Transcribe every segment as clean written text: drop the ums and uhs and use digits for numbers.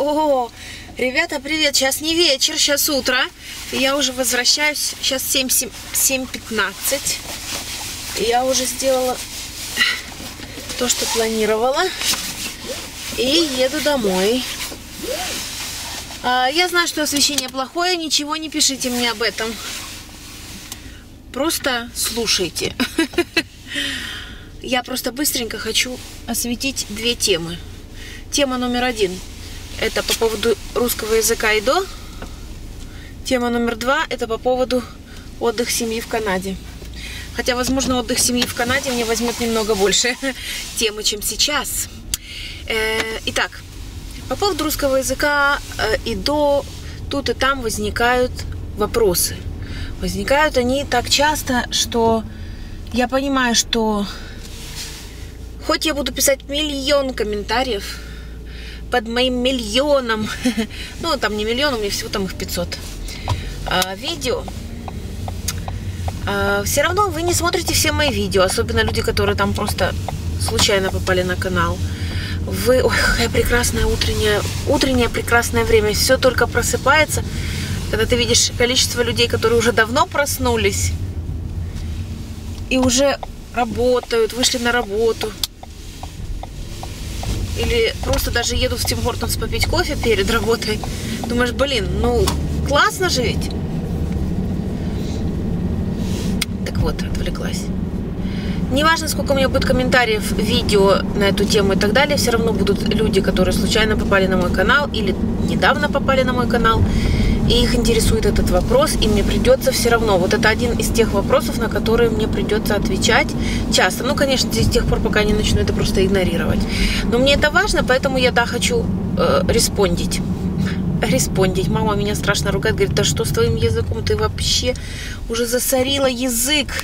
О, ребята, привет! Сейчас не вечер, сейчас утро. Я уже возвращаюсь. Сейчас 7:15. Я уже сделала то, что планировала. И еду домой. Я знаю, что освещение плохое. Ничего не пишите мне об этом. Просто слушайте. Я просто быстренько хочу осветить две темы. Тема номер 1 – это по поводу русского языка и до. Тема номер 2 – это по поводу отдыха семьи в Канаде. Хотя, возможно, отдых семьи в Канаде мне возьмет немного больше темы, чем сейчас. Итак, по поводу русского языка и до, тут и там возникают вопросы. Возникают они так часто, что я понимаю, что хоть я буду писать миллион комментариев под моим миллионом, ну там не миллион, у меня всего там их 500 видео, все равно вы не смотрите все мои видео, особенно люди, которые там просто случайно попали на канал. Ой, какая прекрасная утреннее прекрасное время, все только просыпается, когда ты видишь количество людей, которые уже давно проснулись и уже работают, вышли на работу. Или просто даже едут в Тим Хортонс попить кофе перед работой. Думаешь, блин, ну классно же ведь. Так вот, отвлеклась. Неважно, сколько у меня будет комментариев, видео на эту тему и так далее, все равно будут люди, которые случайно попали на мой канал или недавно попали на мой канал, и их интересует этот вопрос, и мне придется все равно. Вот это один из тех вопросов, на которые мне придется отвечать часто. Ну, конечно, с тех пор, пока я не начну это просто игнорировать. Но мне это важно, поэтому я, хочу респондить. Респондить. Мама меня страшно ругает, говорит, да что с твоим языком? Ты вообще уже засорила язык.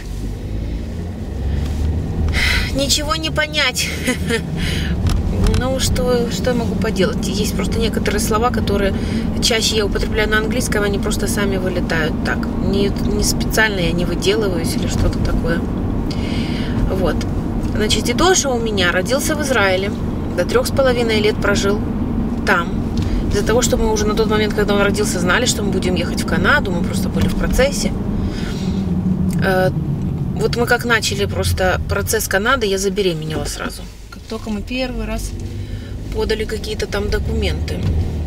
Ничего не понять. Ну, что я могу поделать? Есть просто некоторые слова, которые чаще я употребляю на английском, они просто сами вылетают так. Не специально я не выделываюсь или что-то такое. Вот. Значит, Дидоша у меня родился в Израиле. До 3,5 лет прожил там. Из-за того, что мы уже на тот момент, когда он родился, знали, что мы будем ехать в Канаду, мы просто были в процессе. Вот мы как начали просто процесс Канады, я забеременела сразу. Как только мы первый раз подали какие-то там документы.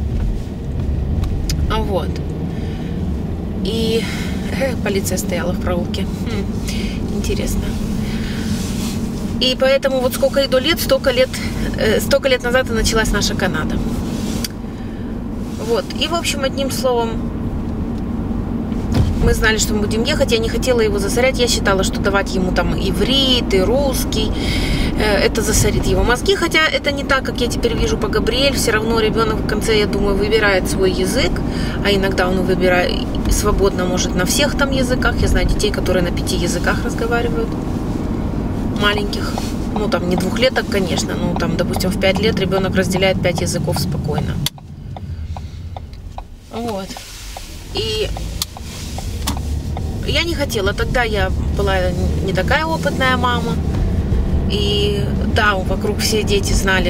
Вот. И полиция стояла в проулке. Интересно. И поэтому вот сколько и до лет, столько лет назад и началась наша Канада. Вот. И, в общем, одним словом, мы знали, что мы будем ехать. Я не хотела его засорять. Я считала, что давать ему там иврит и русский, это засорит его мозги. Хотя это не так, как я теперь вижу по Габриэль. Все равно ребенок в конце, я думаю, выбирает свой язык. А иногда он выбирает свободно, может, на всех там языках. Я знаю детей, которые на 5 языках разговаривают. Маленьких. Ну, там не 2-леток, конечно. Ну, там, допустим, в 5 лет ребенок разделяет 5 языков спокойно. Вот. И я не хотела. Тогда я была не такая опытная мама. И да, вокруг все дети знали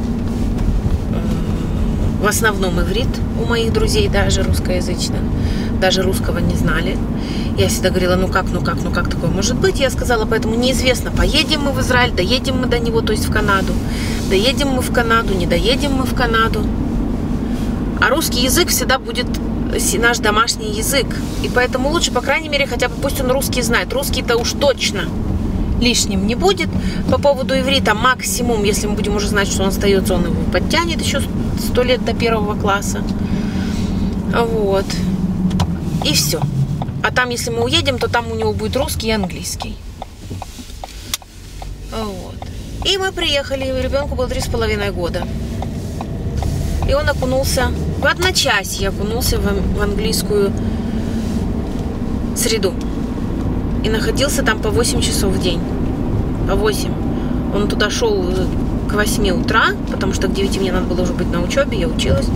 в основном иврит у моих друзей, даже русскоязычных. Даже русского не знали. Я всегда говорила, ну как такое может быть? Я сказала, поэтому неизвестно, поедем мы в Израиль, доедем мы до него, то есть в Канаду. Доедем мы в Канаду, не доедем мы в Канаду. А русский язык всегда будет наш домашний язык. И поэтому лучше, по крайней мере, хотя бы пусть он русский знает. Русский-то уж точно лишним не будет. По поводу иврита максимум, если мы будем уже знать, что он остается, он его подтянет еще 100 лет до 1 класса. Вот. И все. А там, если мы уедем, то там у него будет русский и английский. Вот. И мы приехали, ребенку было 3,5 года. И он окунулся, в одночасье окунулся в английскую среду. И находился там по 8 часов в день. По 8. Он туда шел к 8 утра, потому что к 9 мне надо было уже быть на учебе, я училась.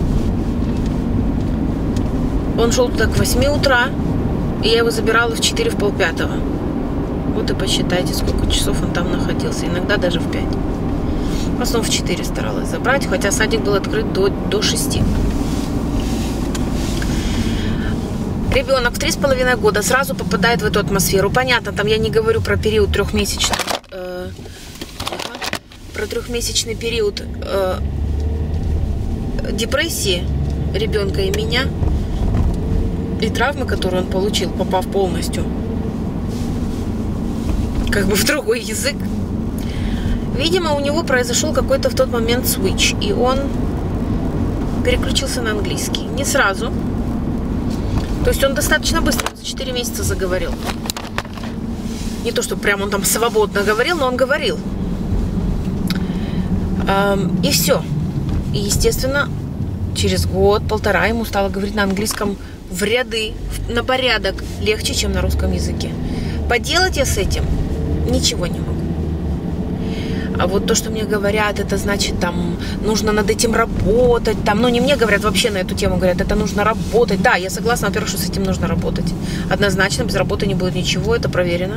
Он шел туда к 8 утра, и я его забирала в 4, в 4:30. Вот и посчитайте, сколько часов он там находился. Иногда даже в 5. В основном в 4 старалась забрать, хотя садик был открыт до 6. Ребенок в 3,5 года сразу попадает в эту атмосферу. Понятно, там я не говорю про период трехмесячный, про трехмесячный период депрессии ребенка и меня, и травмы, которые он получил, попав полностью как бы в другой язык. Видимо, у него произошел какой-то в тот момент switch, и он переключился на английский. Не сразу. То есть он достаточно быстро, за 4 месяца заговорил. Не то, что прям он там свободно говорил, но он говорил. И все. И, естественно, через год-полтора ему стало говорить на английском в ряды, на порядок легче, чем на русском языке. Поделать я с этим ничего не могу. А вот то, что мне говорят, это значит, там, нужно над этим работать, там, ну, не мне говорят, вообще на эту тему говорят, это нужно работать. Да, я согласна, во-первых, что с этим нужно работать. Однозначно, без работы не будет ничего, это проверено.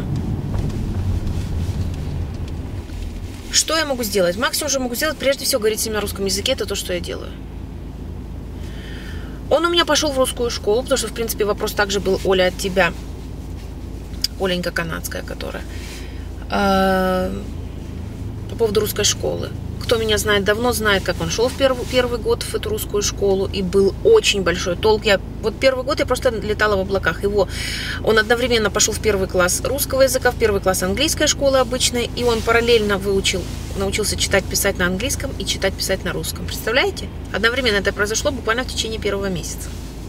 Что я могу сделать? Максимум, что могу сделать, прежде всего, говорить с ним на русском языке, это то, что я делаю. Он у меня пошел в русскую школу, потому что, в принципе, вопрос также был, Оля, от тебя. Оленька канадская, которая. По поводу русской школы. Кто меня знает давно, знает, как он шел в первый год в эту русскую школу, и был очень большой толк. Вот первый год я просто летала в облаках. Он одновременно пошел в первый класс русского языка, в первый класс английской школы обычной, и он параллельно научился читать, писать на английском и читать, писать на русском. Представляете? Одновременно это произошло буквально в течение первого месяца.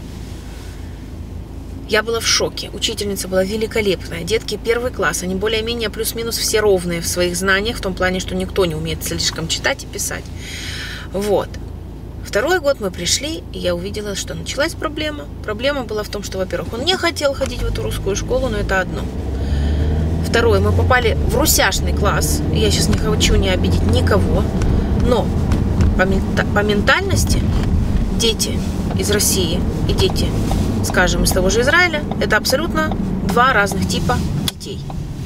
Я была в шоке. Учительница была великолепная. Детки первый класс. Они более-менее плюс-минус все ровные в своих знаниях, в том плане, что никто не умеет слишком читать и писать. Вот. Второй год мы пришли, и я увидела, что началась проблема. Проблема была в том, что, во-первых, он не хотел ходить в эту русскую школу, но это одно. Второе, мы попали в русяшный класс. Я сейчас не хочу не обидеть никого, но по ментальности дети из России и дети, скажем, из того же Израиля, это абсолютно два разных типа детей.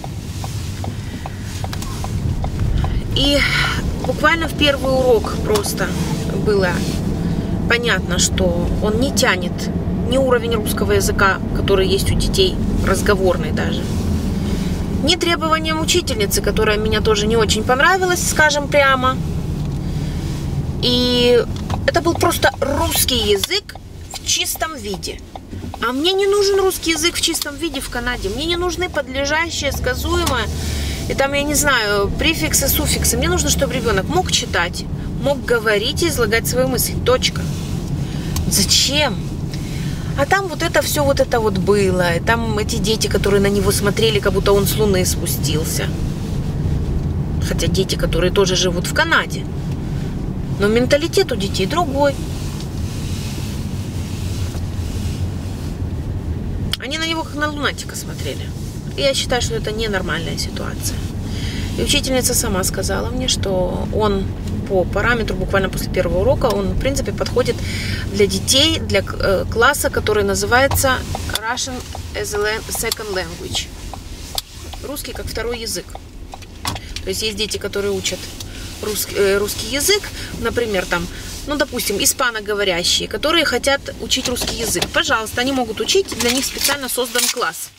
И буквально в первый урок просто было понятно, что он не тянет ни уровень русского языка, который есть у детей, разговорный даже, ни требованиям учительницы, которая меня тоже не очень понравилась, скажем прямо. И это был просто русский язык в чистом виде. А мне не нужен русский язык в чистом виде в Канаде. Мне не нужны подлежащие, сказуемые, и там, я не знаю, префиксы, суффиксы. Мне нужно, чтобы ребенок мог читать, мог говорить и излагать свои мысли. Точка. Зачем? А там вот это все вот это вот было. И там эти дети, которые на него смотрели, как будто он с Луны спустился. Хотя дети, которые тоже живут в Канаде. Но менталитет у детей другой. Они на него как на лунатика смотрели. И я считаю, что это ненормальная ситуация. И учительница сама сказала мне, что он по параметру буквально после первого урока, он, в принципе, подходит для детей, для класса, который называется Russian as a Second Language. Русский как второй язык. То есть есть дети, которые учат русский язык, например, там, ну, допустим, испаноговорящие, которые хотят учить русский язык. Пожалуйста, они могут учить, для них специально создан класс.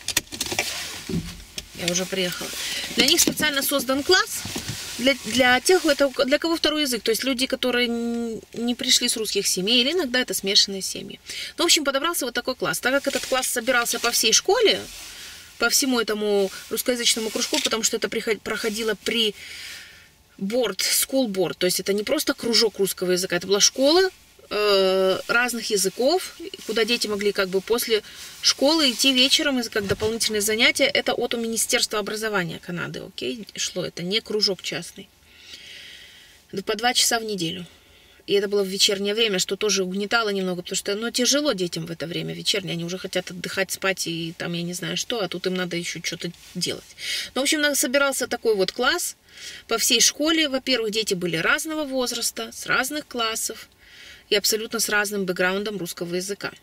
Я уже приехала. Для них специально создан класс, для тех, для кого второй язык. То есть люди, которые не пришли с русских семей, или иногда это смешанные семьи. Ну, в общем, подобрался вот такой класс. Так как этот класс собирался по всей школе, по всему этому русскоязычному кружку, потому что это проходило при school board, то есть это не просто кружок русского языка, это была школа разных языков, куда дети могли как бы после школы идти вечером, как дополнительные занятия. Это от Министерства образования Канады, окей, шло, это не кружок частный. По 2 часа в неделю. И это было в вечернее время, что тоже угнетало немного, потому что, ну, тяжело детям в это время вечернее, они уже хотят отдыхать, спать и там, я не знаю что, а тут им надо еще что-то делать. Ну, в общем, собирался такой вот класс по всей школе. Во-первых, дети были разного возраста, с разных классов и абсолютно с разным бэкграундом русского языка.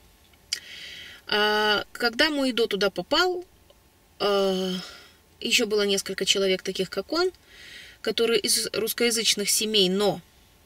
Когда мой Идо туда попал, еще было несколько человек таких, как он, которые из русскоязычных семей, но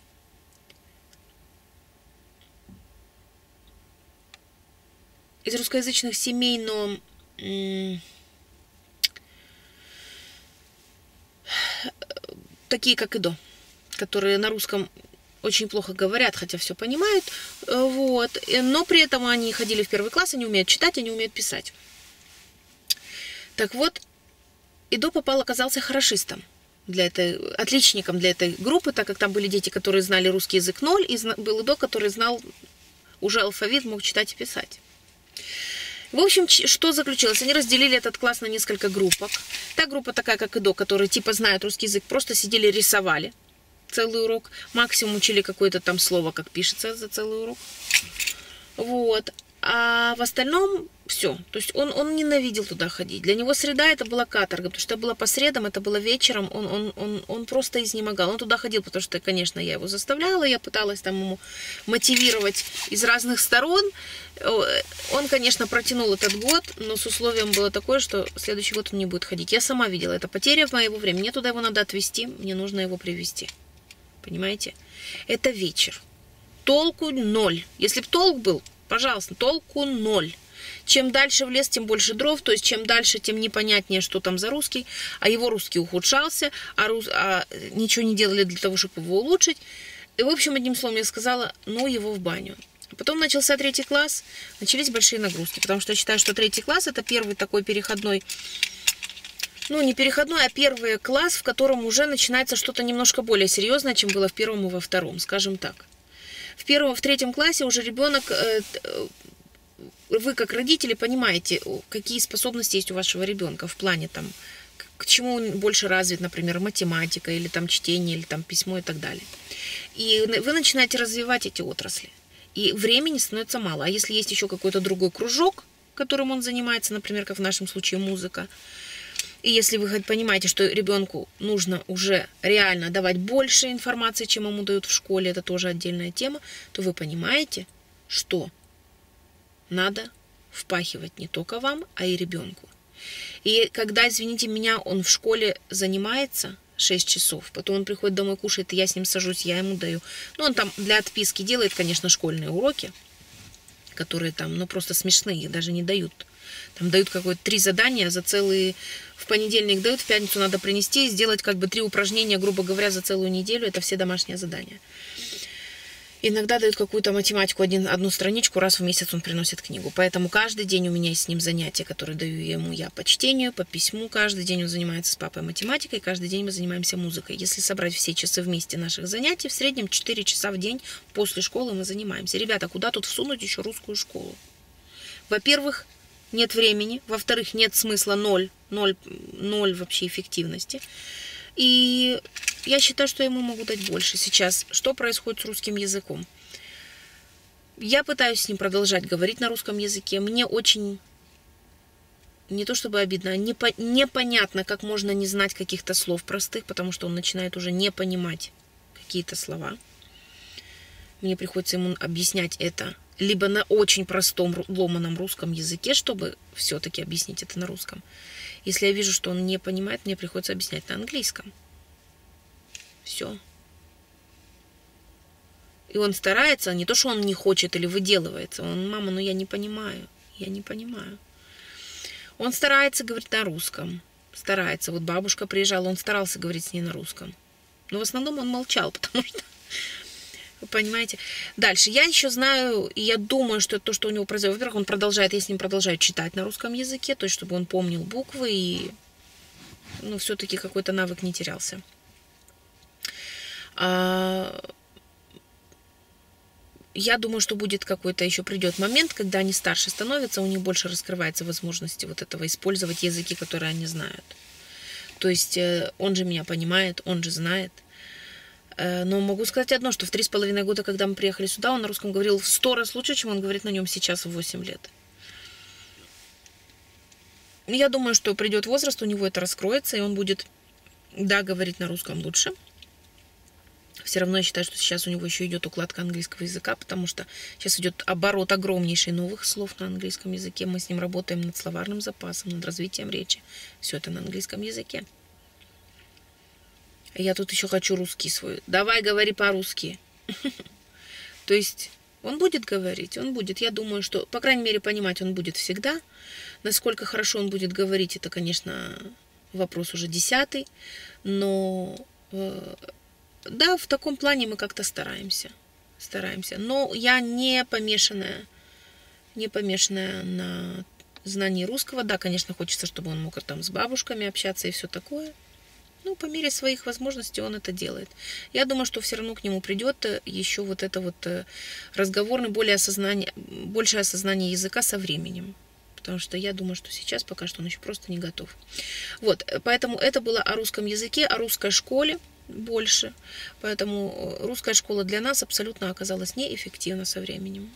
такие, как и до, которые на русском очень плохо говорят, хотя все понимают, вот, но при этом они ходили в 1 класс, они умеют читать, они умеют писать. Так вот, Идо оказался хорошистом, отличником для этой группы, так как там были дети, которые знали русский язык 0, и был Идо, который знал уже алфавит, мог читать и писать. В общем, что заключилось? Они разделили этот класс на несколько группок. Та группа такая, как Идо, которые типа знают русский язык, просто сидели, рисовали целый урок. Максимум учили какое-то там слово, как пишется за целый урок. Вот. А в остальном все. То есть он ненавидел туда ходить. Для него среда это была каторга, потому что это было по средам, это было вечером. Он просто изнемогал. Он туда ходил, потому что, конечно, я его заставляла, я пыталась там ему мотивировать из разных сторон. Он, конечно, протянул этот год, но с условием было такое, что следующий год он не будет ходить. Я сама видела, это потеря моего времени. Мне туда его надо отвезти, мне нужно его привезти. Понимаете? Это вечер. Толку 0. Если бы толк был, пожалуйста, толку 0. Чем дальше в лес, тем больше дров, то есть чем дальше, тем непонятнее, что там за русский, а его русский ухудшался, а ничего не делали для того, чтобы его улучшить. И, в общем, одним словом, я сказала, ну, его в баню. Потом начался 3 класс, начались большие нагрузки, потому что я считаю, что 3 класс это первый такой переходной, ну, не переходной, а первый класс, в котором уже начинается что-то немножко более серьезное, чем было в 1 и во 2, скажем так. В 3 классе уже ребенок, вы как родители понимаете, какие способности есть у вашего ребенка в плане там, к чему он больше развит, например, математика, или там чтение, или там письмо и так далее. И вы начинаете развивать эти отрасли. И времени становится мало. А если есть еще какой-то другой кружок, которым он занимается, например, как в нашем случае музыка, и если вы понимаете, что ребенку нужно уже реально давать больше информации, чем ему дают в школе, это тоже отдельная тема, то вы понимаете, что надо впахивать не только вам, а и ребенку. И когда, извините меня, он в школе занимается 6 часов, потом он приходит домой, кушает, и я с ним сажусь, я ему даю. Ну, он там для отписки делает, конечно, школьные уроки, которые там, ну, просто смешные, их даже не дают. Там дают какое-то 3 задания за целые... В понедельник дают, в пятницу надо принести и сделать как бы 3 упражнения, грубо говоря, за целую неделю. Это все домашние задания. Иногда дают какую-то математику, одну страничку, раз в месяц он приносит книгу. Поэтому каждый день у меня есть с ним занятия, которые даю ему я по чтению, по письму. Каждый день он занимается с папой математикой, каждый день мы занимаемся музыкой. Если собрать все часы вместе наших занятий, в среднем 4 часа в день после школы мы занимаемся. Ребята, куда тут всунуть еще русскую школу? Во-первых, нет времени. Во-вторых, нет смысла, ноль вообще эффективности. И я считаю, что я ему могу дать больше. Сейчас, что происходит с русским языком? Я пытаюсь с ним продолжать говорить на русском языке. Мне очень, не то чтобы обидно, а непонятно, как можно не знать каких-то слов простых, потому что он начинает уже не понимать какие-то слова. Мне приходится ему объяснять это либо на очень простом ломаном русском языке, чтобы все-таки объяснить это на русском. Если я вижу, что он не понимает, мне приходится объяснять на английском. Все. И он старается, не то, что он не хочет или выделывается. Он, мама, ну я не понимаю. Я не понимаю. Он старается говорить на русском. Старается. Вот бабушка приезжала, он старался говорить с ней на русском. Но в основном он молчал, потому что... Вы понимаете? Дальше. Я еще знаю, и я думаю, что это то, что у него произойдет. Во-первых, он продолжает, я с ним продолжаю читать на русском языке, то есть, чтобы он помнил буквы и, ну, все-таки какой-то навык не терялся. Я думаю, что будет какой-то еще придет момент, когда они старше становятся, у них больше раскрывается возможности вот этого использовать языки, которые они знают. То есть, он же меня понимает, он же знает. Но могу сказать одно, что в 3,5 года, когда мы приехали сюда, он на русском говорил в 100 раз лучше, чем он говорит на нем сейчас в 8 лет. Я думаю, что придет возраст, у него это раскроется, и он будет, да, говорить на русском лучше. Все равно я считаю, что сейчас у него еще идет укладка английского языка, потому что сейчас идет оборот огромнейший новых слов на английском языке. Мы с ним работаем над словарным запасом, над развитием речи. Все это на английском языке. Я тут еще хочу русский свой. Давай, говори по-русски. То есть он будет говорить, он будет. Я думаю, что, по крайней мере, понимать он будет всегда. Насколько хорошо он будет говорить, это, конечно, вопрос уже 10-й. Но да, в таком плане мы как-то стараемся. Но я не помешанная на знании русского. Да, конечно, хочется, чтобы он мог там с бабушками общаться и все такое. Ну, по мере своих возможностей он это делает. Я думаю, что все равно к нему придет еще вот это вот разговорный, большее осознание языка со временем. Потому что я думаю, что сейчас пока что он еще просто не готов. Вот, поэтому это было о русском языке, о русской школе больше. Поэтому русская школа для нас абсолютно оказалась неэффективна со временем.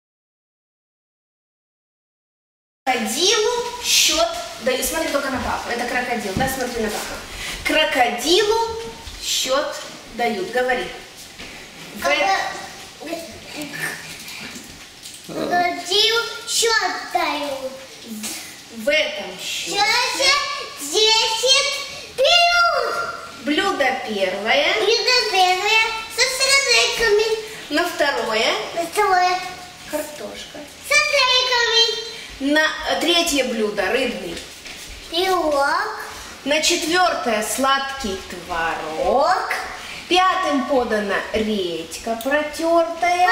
Крокодилу счет дают. Смотри только на папу. Это крокодил, да? Смотри на папу. Крокодилу счет дают. Говори. Крокодилу счет дают. В этом счете 10 блюд. Блюдо первое. Со сырниками. На второе. Картошка. Со сырниками. На третье блюдо рыбный. Пирог. На четвертое сладкий творог. Пятым подана редька протертая.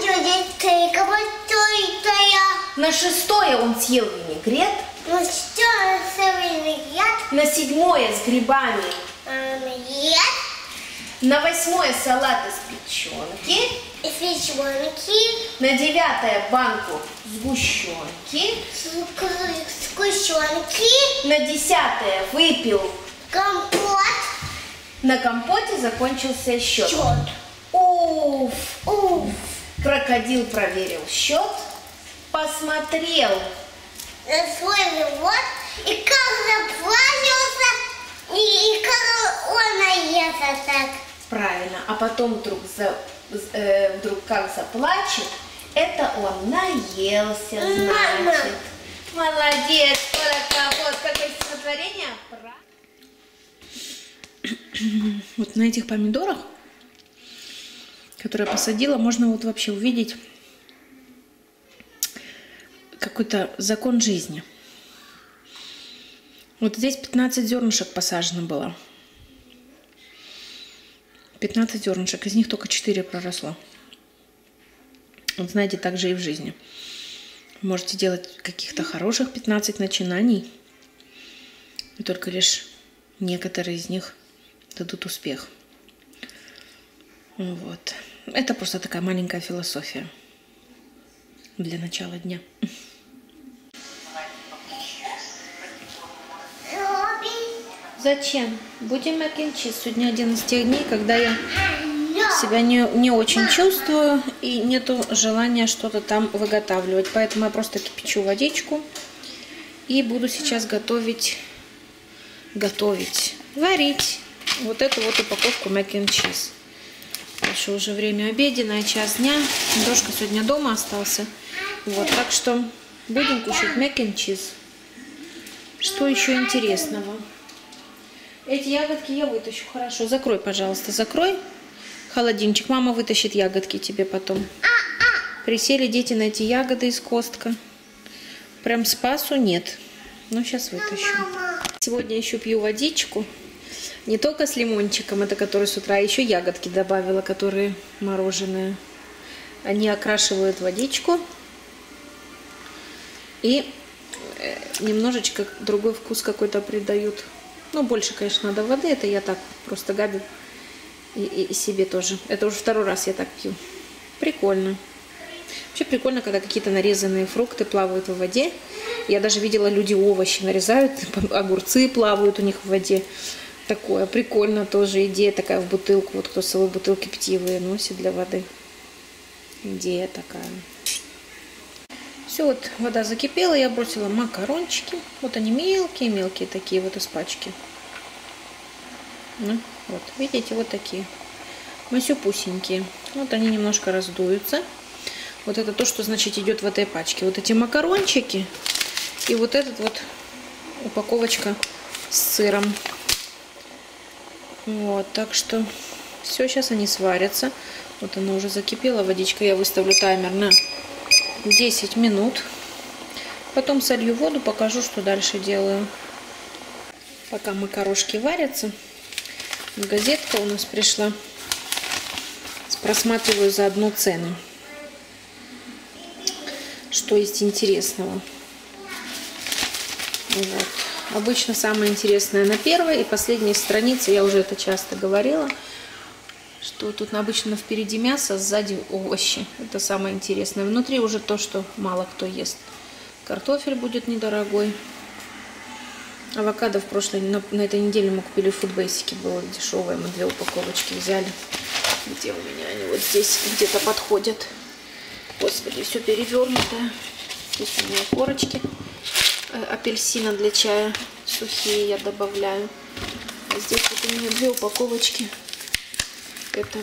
На шестое он съел винегрет. На седьмое с грибами. На восьмое салат из печенки. На девятое банку сгущенки. На десятое выпил компот. На компоте закончился счет. Уф. Крокодил проверил счет, посмотрел на свой живот и как заплавился, и как он наелся так. Правильно. А потом вдруг как заплачет, это он наелся, значит. Молодец, вот какое стихотворение. Вот на этих помидорах, которые я посадила, можно вот вообще увидеть какой-то закон жизни. Вот здесь 15 зернышек посажено было. 15 зернышек, из них только 4 проросло. Вот знаете, так же и в жизни. Можете делать каких-то хороших 15 начинаний, и только лишь некоторые из них дадут успех. Вот. Это просто такая маленькая философия для начала дня. Зачем? Будем мак-н-чиз. Сегодня один из тех дней, когда я себя не очень чувствую и нету желания что-то там выготавливать. Поэтому я просто кипячу водичку и буду сейчас варить вот эту вот упаковку мак-н-чиз. Дальше уже время обеденное, час дня. Дошка сегодня дома остался. Вот, так что будем кушать мак-н-чиз. Что еще интересного? Эти ягодки я вытащу. Хорошо, закрой, пожалуйста, закрой холодильничек. Мама вытащит ягодки тебе потом. Присели дети на эти ягоды из костка. Прям спасу нет. Ну, сейчас вытащу. Сегодня еще пью водичку. Не только с лимончиком, это который с утра, еще ягодки добавила, которые мороженые. Они окрашивают водичку. И немножечко другой вкус какой-то придают. Ну, больше, конечно, надо воды. Это я так просто Габи и себе тоже. Это уже второй раз я так пью. Прикольно. Вообще прикольно, когда какие-то нарезанные фрукты плавают в воде. Я даже видела, люди овощи нарезают, огурцы плавают у них в воде. Такое прикольно тоже. Идея такая в бутылку. Вот кто с собой бутылки питьевые носит для воды. Идея такая. Все, вот вода закипела, я бросила макарончики. Вот они мелкие-мелкие такие вот из пачки. Ну, вот, видите, вот такие. Масюпусенькие. Вот они немножко раздуются. Вот это то, что, значит, идет в этой пачке. Вот эти макарончики и вот этот вот упаковочка с сыром. Вот, так что все, сейчас они сварятся. Вот она уже закипела, водичка. Я выставлю таймер на 10 минут. Потом солью воду, покажу, что дальше делаю. Пока макарошки варятся, газетка у нас пришла. Просматриваю заодно цены. Что есть интересного. Вот. Обычно самое интересное на первой и последней странице. Я уже это часто говорила. Что тут обычно впереди мясо, сзади овощи. Это самое интересное. Внутри уже то, что мало кто ест. Картофель будет недорогой. Авокадо на этой неделе мы купили в Foodbasic. Было дешевое. Мы 2 упаковочки взяли. Где у меня они? Вот здесь где-то подходят. Господи, все перевернутое. Здесь у меня корочки апельсина для чая. Сухие я добавляю. А здесь вот у меня 2 упаковочки этого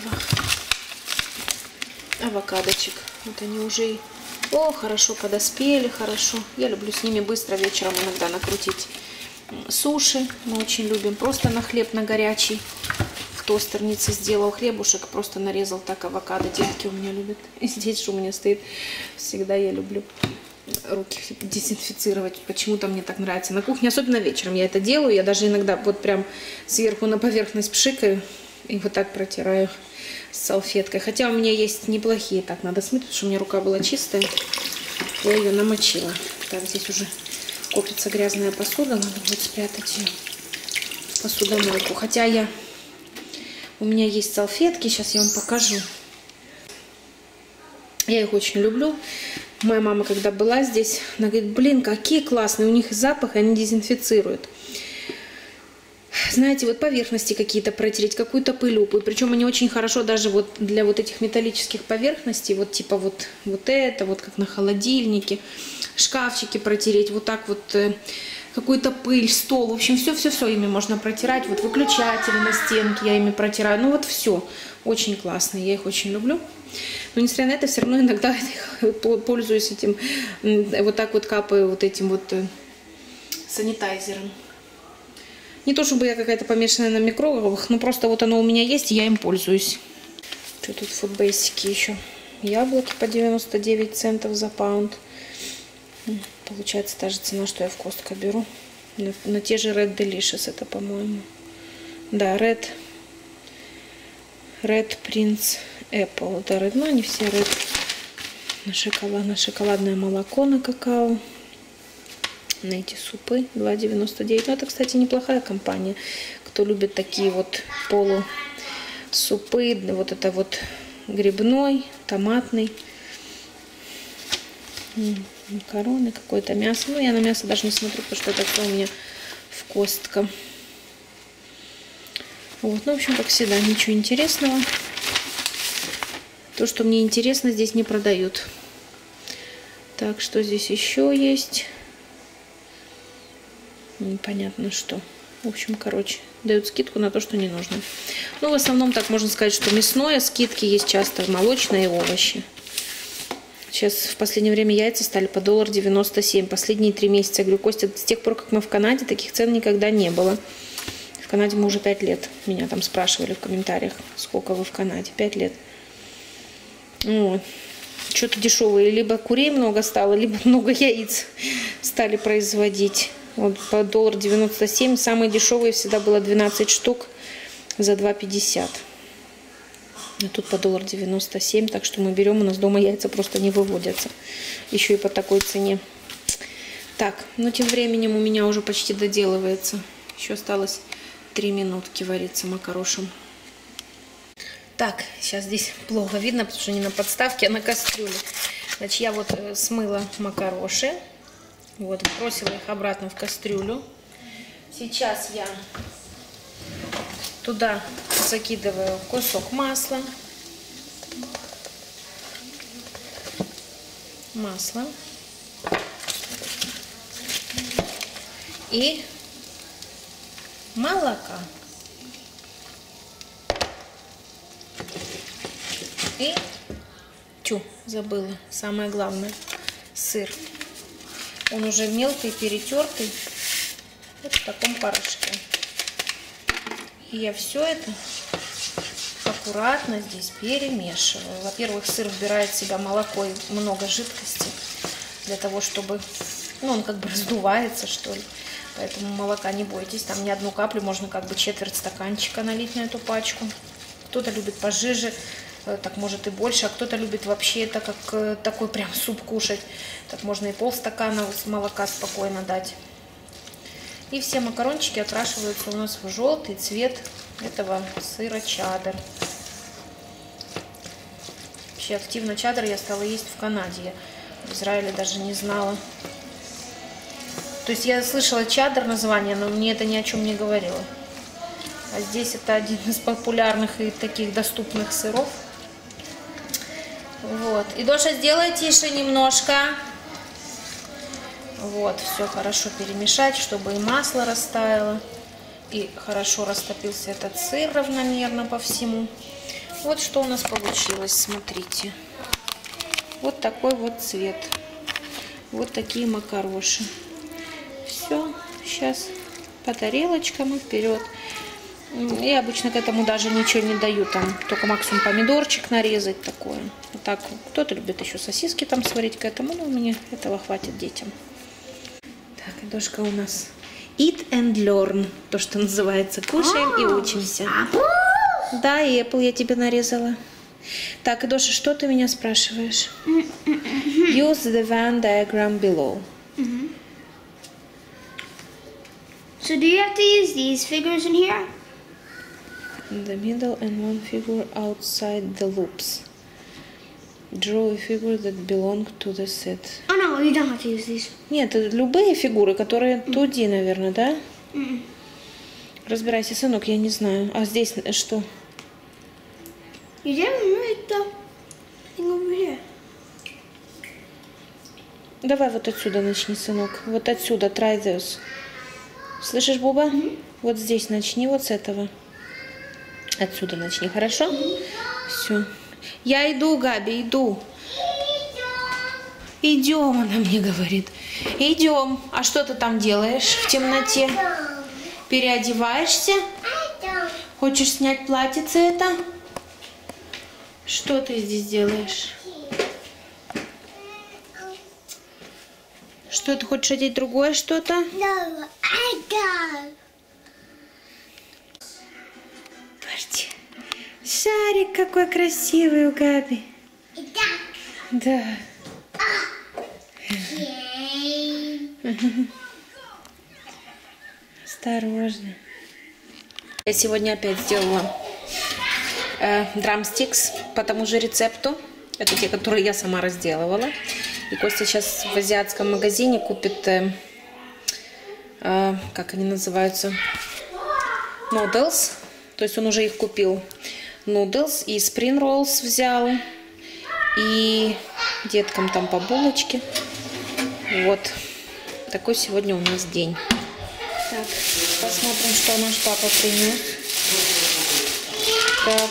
авокадочек. Вот они уже, хорошо подоспели, хорошо. Я люблю с ними быстро вечером иногда накрутить суши. Мы очень любим. Просто на хлеб, на горячий. В тостернице сделал хлебушек, просто нарезал так авокадо. Детки у меня любят. И здесь же у меня стоит. Всегда я люблю руки дезинфицировать. Почему-то мне так нравится. На кухне, особенно вечером я это делаю. Я даже иногда вот прям сверху на поверхность пшикаю. И вот так протираю с салфеткой. Хотя у меня есть неплохие. Так, надо смыть, потому что у меня рука была чистая. Я ее намочила. Так, здесь уже копится грязная посуда. Надо будет спрятать ее в посудомойку. Хотя у меня есть салфетки. Сейчас я вам покажу. Я их очень люблю. Моя мама, когда была здесь, она говорит, блин, какие классные. У них запах, и они дезинфицируют. Знаете, вот поверхности какие-то протереть, какую-то пылюку. Причем они очень хорошо даже вот для вот этих металлических поверхностей, вот типа вот это, вот как на холодильнике, шкафчики протереть, вот так вот какую-то пыль, стол. В общем, все ими можно протирать. Вот выключатели на стенке я ими протираю. Ну вот все. Очень классно. Я их очень люблю. Но несмотря на это, все равно иногда пользуюсь этим, вот так вот капаю вот этим вот санитайзером. Не то, чтобы я какая-то помешанная на микробах, но просто вот оно у меня есть, и я им пользуюсь. Что тут в Foodbasic еще? Яблоки по 99 центов за паунд. Получается та же цена, что я в Costco беру. На те же Red Delicious это, по-моему. Да, Red Prince Apple. Это Red, но они все Red. На шоколадное молоко на какао. На эти супы 2,99. Ну, это, кстати, неплохая компания. Кто любит такие вот полусупы, вот это вот грибной, томатный, макароны, какое-то мясо. Ну, я на мясо даже не смотрю, потому что это все у меня в Costco. Вот, ну, в общем, как всегда, ничего интересного. То, что мне интересно, здесь не продают. Так, что здесь еще есть? Непонятно что. В общем, короче, дают скидку на то, что не нужно. Ну, в основном, так можно сказать, что мясное, скидки есть часто, молочное и овощи. Сейчас в последнее время яйца стали по $1.97. Последние 3 месяца. Я говорю, Костя, с тех пор, как мы в Канаде, таких цен никогда не было. В Канаде мы уже 5 лет. Меня там спрашивали в комментариях, сколько вы в Канаде. 5 лет. Вот. Что-то дешевые. Либо курей много стало, либо много яиц стали производить. Вот по $1.97. Самые дешевые всегда было 12 штук за $2.50. А тут по $1.97. Так что мы берем, у нас дома яйца просто не выводятся. Еще и по такой цене. Так, ну тем временем у меня уже почти доделывается. Еще осталось 3 минутки вариться макарошем. Так, сейчас здесь плохо видно, потому что не на подставке, а на кастрюле. Значит, я вот смыла макароши. Вот, бросила их обратно в кастрюлю. Сейчас я туда закидываю кусок масла. И молока. И, забыла, самое главное, сыр. Он уже мелкий, перетертый, вот в таком порошке. И я все это аккуратно здесь перемешиваю. Во-первых, сыр вбирает в себя молоко и много жидкости для того, чтобы, ну, он как бы раздувается, что ли. Поэтому молока не бойтесь. Там не одну каплю, можно как бы четверть стаканчика налить на эту пачку. Кто-то любит пожиже, так может и больше, а кто-то любит вообще это как такой прям суп кушать. Так можно и полстакана молока спокойно дать. И все макарончики окрашиваются у нас в желтый цвет этого сыра чеддер. Вообще активно чеддер я стала есть в Канаде. Я в Израиле даже не знала. То есть я слышала чеддер название, но мне это ни о чем не говорило. А здесь это один из популярных и таких доступных сыров. Вот. И Доша, сделай тише немножко. Вот, все хорошо перемешать, чтобы и масло растаяло, и хорошо растопился этот сыр равномерно по всему. Вот что у нас получилось, смотрите. Вот такой вот цвет. Вот такие макароши. Все, сейчас по тарелочкам и вперед. Я обычно к этому даже ничего не даю, там только максимум помидорчик нарезать такое. Вот так, кто-то любит еще сосиски там сварить к этому, но мне этого хватит детям. Так, и Дошка у нас eat and learn, то, что называется, кушаем и учимся. Да, и Apple я тебе нарезала. Так, и Доша, что ты меня спрашиваешь? Use the Venn diagram below. So do you have to use these figures in here? The middle and one figure outside the loops. Draw a figure that belong to the set. Oh no, you don't have to use these. Нет, любые фигуры, которые 2D, наверное, да? Разбирайся, сынок, я не знаю. А здесь что? You didn't write the thing over here. Давай вот отсюда начни, сынок. Вот отсюда, try this. Слышишь, Буба? Вот здесь начни, вот с этого. Отсюда начни, хорошо? Все. Я иду, Габи, иду. Идем, она мне говорит. Идем. А что ты там делаешь в темноте? Переодеваешься? Хочешь снять платьице это? Что ты здесь делаешь? Что, ты хочешь одеть другое что-то? No, I don't. Смотрите. Шарик какой красивый у Габи. Да. Осторожно. Я сегодня опять сделала драмстикс по тому же рецепту. Это те, которые я сама разделывала. И Костя сейчас в азиатском магазине купит, как они называются, noodles. То есть он уже их купил. Noodles и spring rolls взял. И деткам там по булочке. Вот. Такой сегодня у нас день. Так, посмотрим, что наш папа принес. Так.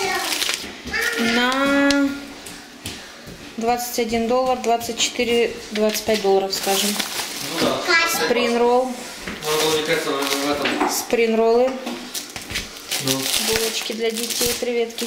На $21, 24, 25 долларов, скажем. Ну да. Spring roll. Надо было, мне кажется, в этом. Spring роллы. Ну. Булочки для детей, креветки.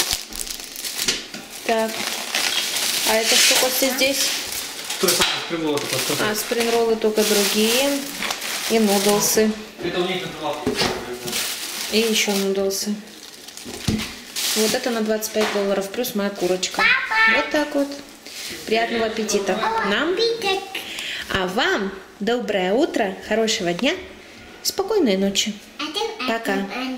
Так. А это что, Костя, здесь? То есть спринроллы только скажи. А, спринроллы только другие. И нудлсы. Это у них И еще нудлсы. Вот это на 25 долларов, плюс моя курочка. Вот так вот. Приятного аппетита нам. А вам доброе утро, хорошего дня, спокойной ночи. Пока.